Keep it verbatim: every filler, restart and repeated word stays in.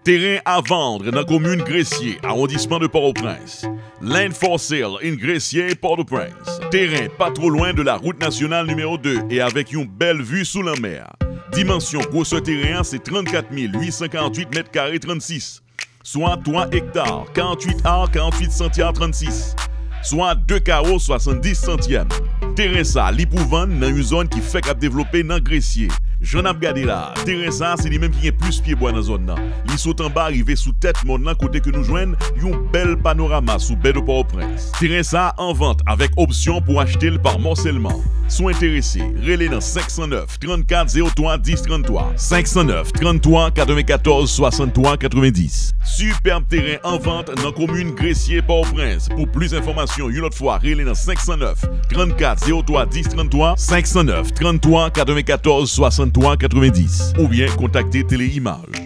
Terrain à vendre dans la commune Gressier, arrondissement de Port-au-Prince. Land for sale in Gressier, Port-au-Prince. Terrain pas trop loin de la route nationale numéro deux et avec une belle vue sous la mer. Dimension grosse terrain, c'est trente-quatre mille huit cent quarante-huit mètres carrés trente-six. Soit trois hectares, quarante-huit arts, quarante-huit centièmes trente-six. Soit deux carreaux, soixante-dix centièmes. Terrain ça, li pou vendre dans une zone qui fait qu'à développer dans Gressier. J'en ai regardé là. Terrain ça, c'est lui même qui est plus pied bois dans la zone là. Il saute en bas, arrivé sous tête monde là, côté que nous joignent, un bel panorama sous baie de Port-au-Prince. Terrain ça en vente avec option pour acheter le par morcellement. Sont intéressés, relais dans cinq cent neuf trente-quatre zéro trois dix trente-trois. cinq cent neuf trente-trois quatre-vingt-quatorze soixante-trois quatre-vingt-dix. Superbe terrain en vente dans la commune Gressier Port-au-Prince. Pour plus d'informations, une autre fois, relais dans cinq cent neuf trente-quatre zéro trois dix trente-trois. cinq cent neuf trente-trois quatre-vingt-quatorze soixante-trois quatre-vingt-dix. Ou bien contactez Téléimage.